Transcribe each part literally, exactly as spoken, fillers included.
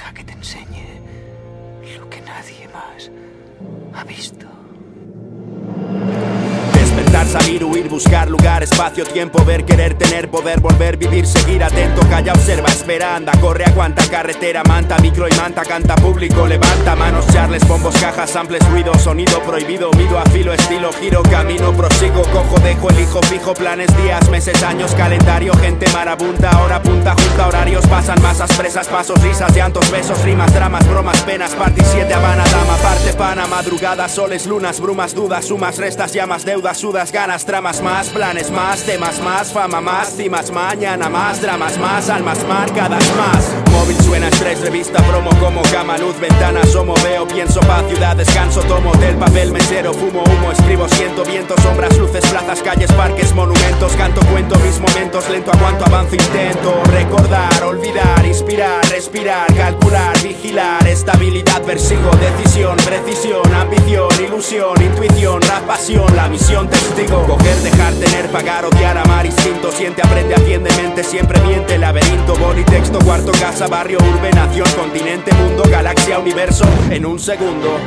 Deja que te enseñe lo que nadie más ha visto. Despertar, salir, huir, buscar lugar, espacio, tiempo, ver, querer, tener, poder, volver, vivir, seguir atento, calla, observa, espera, anda, corre, aguanta, carretera, manta, micro y manta, canta, público, levanta manos, charles, bombos, cajas, samples, ruido, sonido prohibido, mido, afilo, estilo, giro, camino, prosigo, cojo, dejo, elijo, fijo, planes, días, meses, años, calendario, gente marabunta, hora punta, junta, horarios, pasan masas, presas, pasos, risas, llantos, besos, rimas, dramas, bromas, penas, party, siete, Habana, dama, parte, pana, madrugada, soles, lunas, brumas, dudas, sumas, restas, llamas, deudas, sudas, ganas, tramas más, planes más, temas más, fama más, cimas, mañana más, dramas más, almas marcadas más. Móvil suena, estrés, revista, promo, como cama, luz, ventana, asomo, veo, pienso, paz, ciudad, descanso, tomo del papel, mesero, fumo, humo, escribo, siento, viento, sombras, luces, plazas, calles, parques, monumentos, canto, cuento mis momentos, lento, aguanto, avanzo, intento, recordar, olvidar, inspirar, respirar, calcular, vigilar, estabilidad, persigo, decisión, precisión, ambición, ilusión, intuición, rap, pasión, la misión, testigo, coger, dejar, tener, pagar, odiar, amar, instinto, siente, aprende, atiende, mente, siempre miente, laberinto, boli, texto, cuarto, casa, barrio, urbe, nación, continente, mundo, galaxia, universo, en un segundo.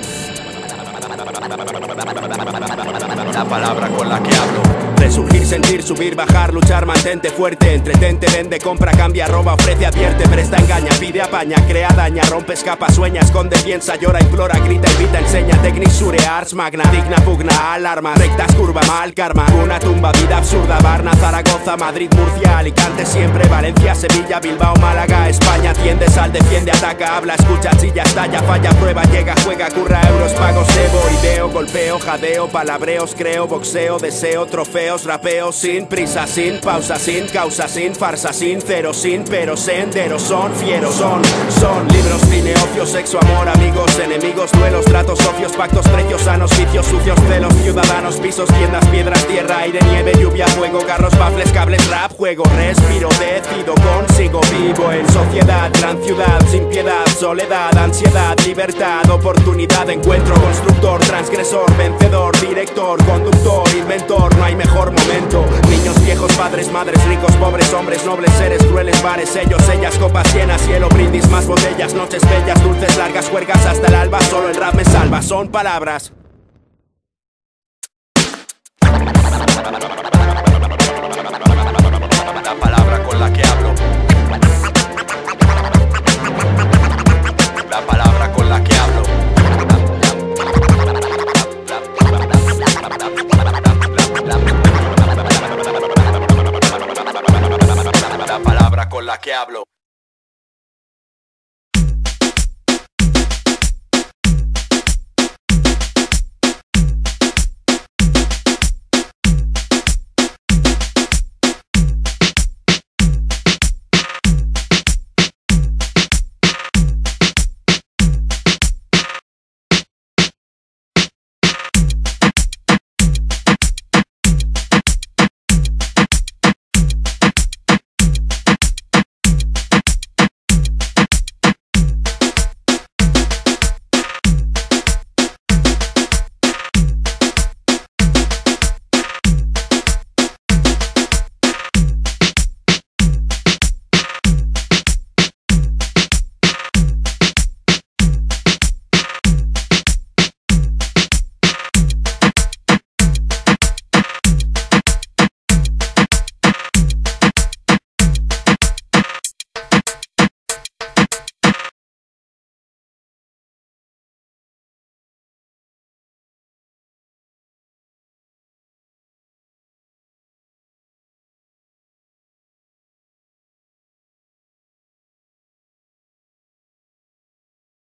La palabra con la que hablo. Resurgir, sentir, subir, bajar, luchar, mantente fuerte, entretente, vende, compra, cambia, roba, ofrece, advierte, presta, engaña, pide, apaña, crea, daña, rompe, escapa, sueña, esconde, piensa, llora, implora, grita, invita, enseña, tecnisure, ars magna, digna, pugna, alarma, rectas, curva, mal karma, una tumba, vida absurda, Varna, Zaragoza, Madrid, Murcia, Alicante, siempre, Valencia, Sevilla, Bilbao, Málaga, España, tiende, sal, defiende, ataca, habla, escucha, chilla, estalla, falla, prueba, llega, juega, curra, euros, pagos, debo, ideo, golpeo, jadeo, palabreos, creo, boxeo, deseo, trofeo, rapeo, sin prisa, sin pausa, sin causa, sin farsa, sincero, sin pero, senderos, son fieros, son, son libros, cine, ocio, sexo, amor, amigos, enemigos, duelos, tratos, socios, pactos, precios, sanos, vicios, sucios, celos, ciudadanos, pisos, tiendas, piedras, tierra, aire, nieve, lluvia, fuego, carros, baffles, cables, rap, juego, respiro, decido, consigo, vivo en sociedad, gran ciudad, sin piedad, soledad, ansiedad, libertad, oportunidad, encuentro, constructor, transgresor, vencedor, director, conductor, inventor, no hay mejor momento. Niños, viejos, padres, madres, ricos, pobres, hombres, nobles, seres, crueles, bares, ellos, ellas, copas llenas, cielo, brindis, más botellas, noches bellas, dulces, largas, juergas hasta el alba, solo el rap me salva, son palabras. La palabra con la que hablo. La palabra con la que hablo. La palabra con la que hablo.